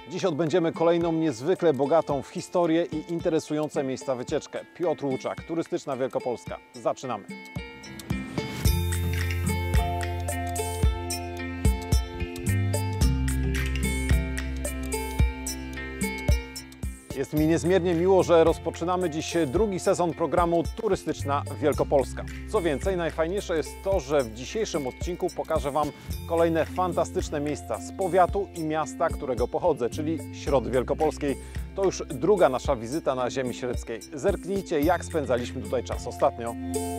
Dziś odbędziemy kolejną niezwykle bogatą w historię i interesujące miejsca wycieczkę. Piotr Łuczak, Turystyczna Wielkopolska. Zaczynamy! Jest mi niezmiernie miło, że rozpoczynamy dziś drugi sezon programu Turystyczna Wielkopolska. Co więcej, najfajniejsze jest to, że w dzisiejszym odcinku pokażę Wam kolejne fantastyczne miejsca z powiatu i miasta, którego pochodzę, czyli Środy Wielkopolskiej. To już druga nasza wizyta na ziemi średzkiej. Zerknijcie, jak spędzaliśmy tutaj czas ostatnio.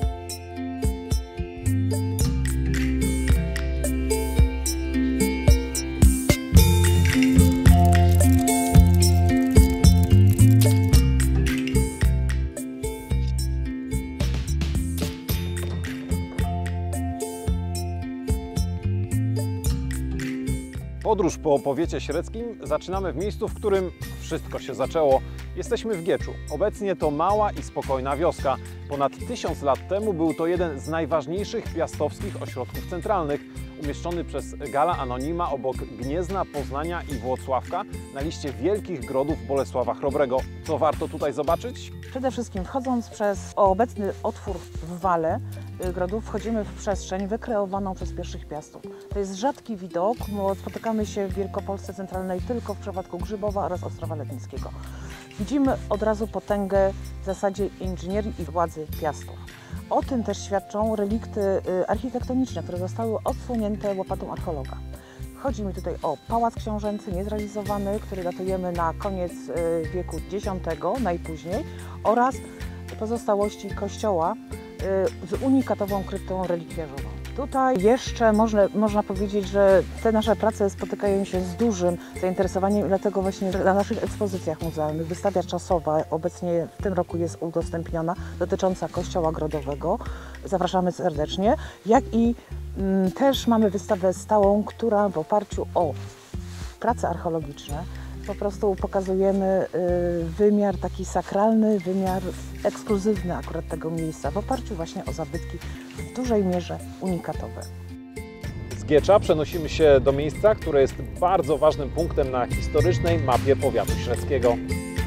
Podróż po powiecie średzkim zaczynamy w miejscu, w którym wszystko się zaczęło. Jesteśmy w Gieczu. Obecnie to mała i spokojna wioska. Ponad 1000 lat temu był to jeden z najważniejszych piastowskich ośrodków centralnych, umieszczony przez Galla Anonima obok Gniezna, Poznania i Włocławka na liście wielkich grodów Bolesława Chrobrego. Co warto tutaj zobaczyć? Przede wszystkim wchodząc przez obecny otwór w wale grodów wchodzimy w przestrzeń wykreowaną przez pierwszych piastów. To jest rzadki widok, bo spotykamy się w Wielkopolsce centralnej tylko w przypadku Grzybowa oraz Ostrowa Letnickiego. Widzimy od razu potęgę w zasadzie inżynierii i władzy piastów. O tym też świadczą relikty architektoniczne, które zostały odsłonięte łopatą archeologa. Chodzi mi tutaj o Pałac Książęcy niezrealizowany, który datujemy na koniec wieku X najpóźniej, oraz pozostałości kościoła z unikatową kryptą relikwiarzową. Tutaj jeszcze można powiedzieć, że te nasze prace spotykają się z dużym zainteresowaniem, dlatego właśnie na naszych ekspozycjach muzealnych wystawa czasowa obecnie w tym roku jest udostępniona, dotycząca Kościoła Grodowego. Zapraszamy serdecznie, jak i też mamy wystawę stałą, która w oparciu o prace archeologiczne po prostu pokazujemy wymiar taki sakralny, wymiar ekskluzywny akurat tego miejsca, w oparciu właśnie o zabytki w dużej mierze unikatowe. Z Giecza przenosimy się do miejsca, które jest bardzo ważnym punktem na historycznej mapie powiatu średzkiego.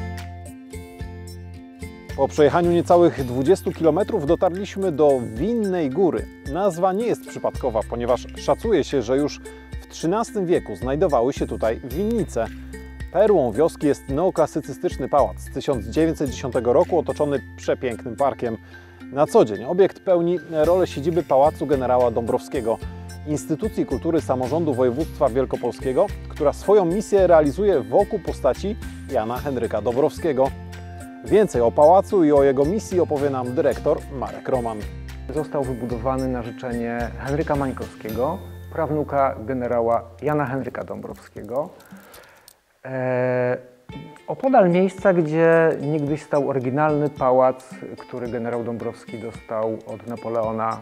Po przejechaniu niecałych 20 km dotarliśmy do Winnej Góry. Nazwa nie jest przypadkowa, ponieważ szacuje się, że już w XIII wieku znajdowały się tutaj winnice. Perłą wioski jest neoklasycystyczny pałac z 1910 roku, otoczony przepięknym parkiem. Na co dzień obiekt pełni rolę siedziby Pałacu Generała Dąbrowskiego, instytucji kultury samorządu województwa wielkopolskiego, która swoją misję realizuje wokół postaci Jana Henryka Dąbrowskiego. Więcej o pałacu i o jego misji opowie nam dyrektor Marek Roman. Został wybudowany na życzenie Henryka Mańkowskiego, prawnuka generała Jana Henryka Dąbrowskiego. Opodal miejsca, gdzie niegdyś stał oryginalny pałac, który generał Dąbrowski dostał od Napoleona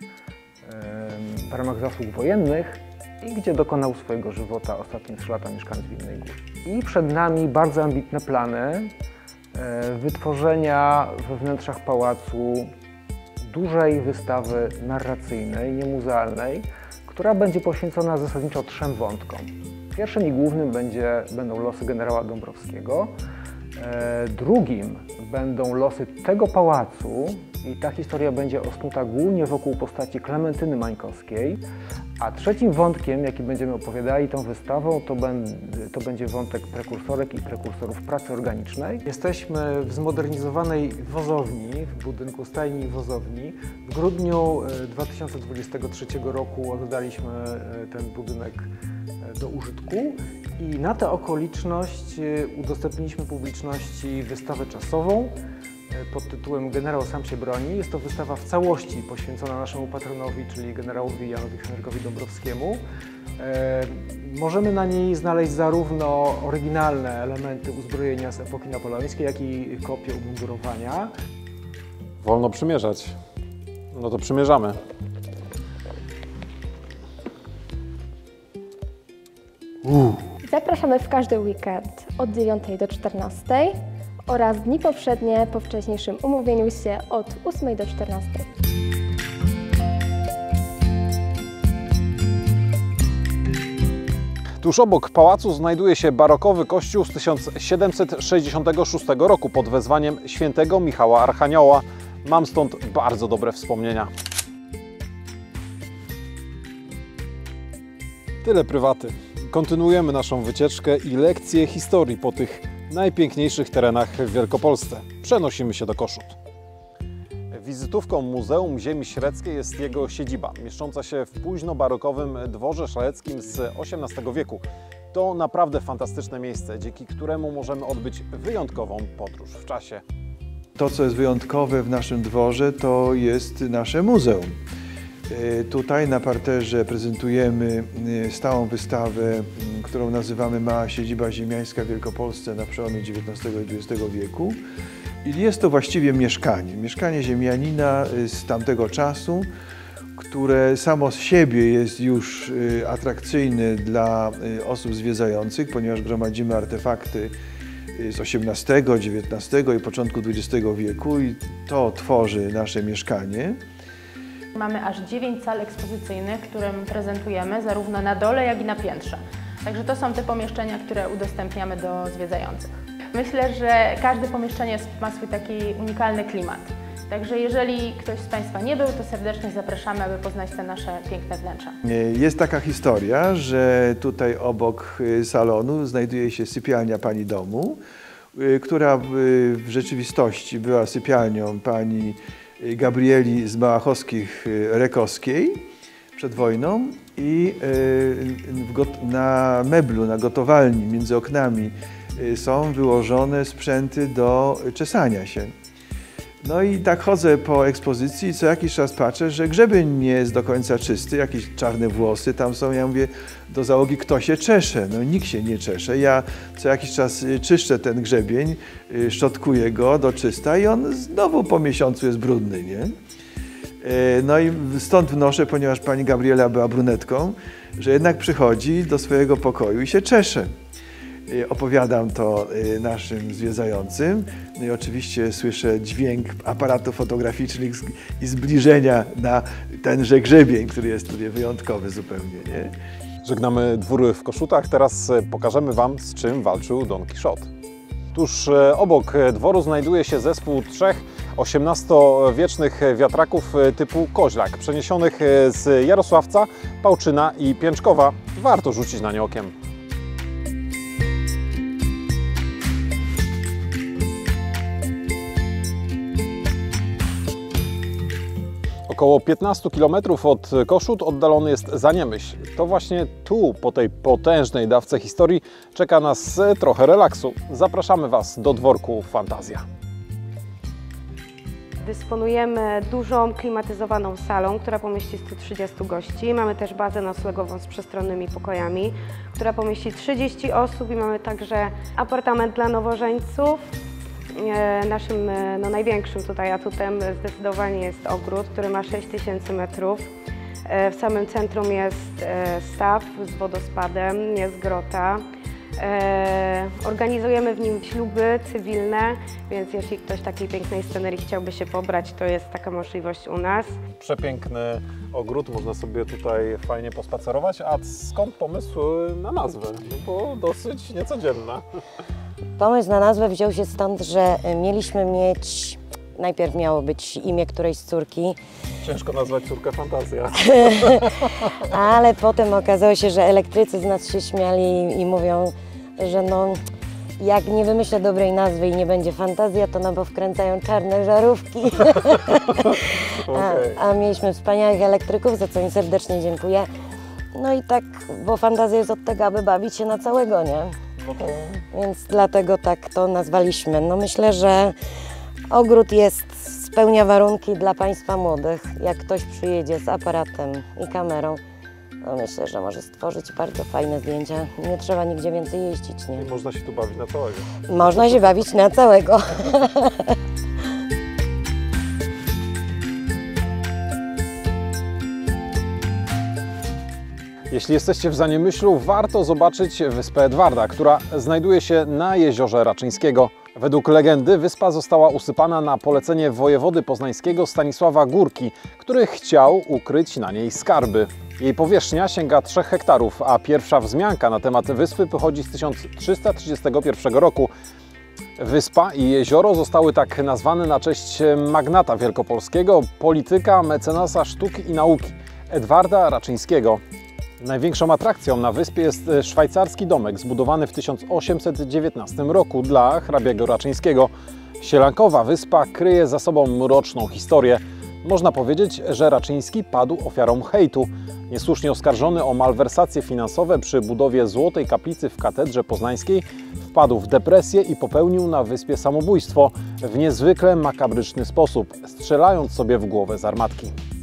w ramach zasług wojennych i gdzie dokonał swojego żywota ostatnie 3 lata mieszkając w Winnej Górze. I przed nami bardzo ambitne plany wytworzenia we wnętrzach pałacu dużej wystawy narracyjnej, niemuzealnej, która będzie poświęcona zasadniczo 3 wątkom. Pierwszym i głównym będą losy generała Dąbrowskiego, drugim będą losy tego pałacu i ta historia będzie osnuta głównie wokół postaci Klementyny Mańkowskiej, a trzecim wątkiem, jaki będziemy opowiadali tą wystawą, to będzie wątek prekursorek i prekursorów pracy organicznej. Jesteśmy w zmodernizowanej wozowni, w budynku stajni i wozowni. W grudniu 2023 roku oddaliśmy ten budynek do użytku i na tę okoliczność udostępniliśmy publiczności wystawę czasową pod tytułem Generał sam się broni. Jest to wystawa w całości poświęcona naszemu patronowi, czyli generałowi Janowi Henrykowi Dąbrowskiemu. Możemy na niej znaleźć zarówno oryginalne elementy uzbrojenia z epoki napoleońskiej, jak i kopie umundurowania. Wolno przymierzać. No to przymierzamy. Zapraszamy w każdy weekend od 9 do 14 oraz dni poprzednie po wcześniejszym umówieniu się od 8 do 14. Tuż obok pałacu znajduje się barokowy kościół z 1766 roku pod wezwaniem świętego Michała Archanioła. Mam stąd bardzo dobre wspomnienia. Tyle prywaty. Kontynuujemy naszą wycieczkę i lekcję historii po tych najpiękniejszych terenach w Wielkopolsce. Przenosimy się do Koszut. Wizytówką Muzeum Ziemi Średzkiej jest jego siedziba, mieszcząca się w późnobarokowym dworze szaleckim z XVIII wieku. To naprawdę fantastyczne miejsce, dzięki któremu możemy odbyć wyjątkową podróż w czasie. To, co jest wyjątkowe w naszym dworze, to jest nasze muzeum. Tutaj na parterze prezentujemy stałą wystawę, którą nazywamy Mała Siedziba Ziemiańska w Wielkopolsce na przełomie XIX i XX wieku. I jest to właściwie mieszkanie ziemianina z tamtego czasu, które samo z siebie jest już atrakcyjne dla osób zwiedzających, ponieważ gromadzimy artefakty z XVIII, XIX i początku XX wieku i to tworzy nasze mieszkanie. Mamy aż 9 sal ekspozycyjnych, które prezentujemy zarówno na dole, jak i na piętrze. Także to są te pomieszczenia, które udostępniamy do zwiedzających. Myślę, że każde pomieszczenie ma swój taki unikalny klimat. Także jeżeli ktoś z Państwa nie był, to serdecznie zapraszamy, aby poznać te nasze piękne wnętrza. Jest taka historia, że tutaj obok salonu znajduje się sypialnia pani domu, która w rzeczywistości była sypialnią pani Gabrieli z Małachowskich-Rekowskiej przed wojną i na meblu, na gotowalni między oknami są wyłożone sprzęty do czesania się. No i tak chodzę po ekspozycji i co jakiś czas patrzę, że grzebień nie jest do końca czysty, jakieś czarne włosy tam są. Ja mówię do załogi, kto się czesze? No nikt się nie czesze. Ja co jakiś czas czyszczę ten grzebień, szczotkuję go do czysta i on znowu po miesiącu jest brudny, nie? No i stąd wnoszę, ponieważ pani Gabriela była brunetką, że jednak przychodzi do swojego pokoju i się czesze. Opowiadam to naszym zwiedzającym. No i oczywiście słyszę dźwięk aparatów fotograficznych i zbliżenia na tenże grzebień, który jest tutaj wyjątkowy zupełnie, nie? Żegnamy dwór w Koszutach. Teraz pokażemy Wam, z czym walczył Don Kichot. Tuż obok dworu znajduje się zespół 3 XVIII-wiecznych wiatraków typu Koźlak, przeniesionych z Jarosławca, Pałczyna i Pięczkowa. Warto rzucić na nie okiem. Około 15 km od Koszut oddalony jest Zaniemyśl. To właśnie tu, po tej potężnej dawce historii, czeka nas trochę relaksu. Zapraszamy Was do dworku Fantazja. Dysponujemy dużą, klimatyzowaną salą, która pomieści 130 gości. Mamy też bazę noclegową z przestronnymi pokojami, która pomieści 30 osób i mamy także apartament dla nowożeńców. Naszym największym tutaj atutem zdecydowanie jest ogród, który ma 6000 metrów. W samym centrum jest staw z wodospadem, jest grota. Organizujemy w nim śluby cywilne, więc jeśli ktoś takiej pięknej scenerii chciałby się pobrać, to jest taka możliwość u nas. Przepiękny ogród, można sobie tutaj fajnie pospacerować. A skąd pomysł na nazwę? No bo dosyć niecodzienna. Pomysł na nazwę wziął się stąd, że mieliśmy mieć, najpierw miało być imię którejś z córki. Ciężko nazwać córkę Fantazja. Ale potem okazało się, że elektrycy z nas się śmiali i mówią, że no, jak nie wymyślę dobrej nazwy i nie będzie Fantazja, to no bo wkręcają czarne żarówki. A mieliśmy wspaniałych elektryków, za co im serdecznie dziękuję. No i tak, bo fantazja jest od tego, aby bawić się na całego, nie? Więc dlatego tak to nazwaliśmy. No myślę, że ogród spełnia warunki dla Państwa młodych. Jak ktoś przyjedzie z aparatem i kamerą, no myślę, że może stworzyć bardzo fajne zdjęcia. Nie trzeba nigdzie więcej jeździć, nie? I można się tu bawić na całego. Można się bawić na całego. Jeśli jesteście w Zaniemyślu, warto zobaczyć wyspę Edwarda, która znajduje się na jeziorze Raczyńskiego. Według legendy wyspa została usypana na polecenie wojewody poznańskiego Stanisława Górki, który chciał ukryć na niej skarby. Jej powierzchnia sięga 3 hektarów, a pierwsza wzmianka na temat wyspy pochodzi z 1331 roku. Wyspa i jezioro zostały tak nazwane na cześć magnata wielkopolskiego, polityka, mecenasa sztuki i nauki Edwarda Raczyńskiego. Największą atrakcją na wyspie jest szwajcarski domek zbudowany w 1819 roku dla hrabiego Raczyńskiego. Sielankowa wyspa kryje za sobą mroczną historię. Można powiedzieć, że Raczyński padł ofiarą hejtu. Niesłusznie oskarżony o malwersacje finansowe przy budowie Złotej Kaplicy w Katedrze Poznańskiej, wpadł w depresję i popełnił na wyspie samobójstwo w niezwykle makabryczny sposób, strzelając sobie w głowę z armatki.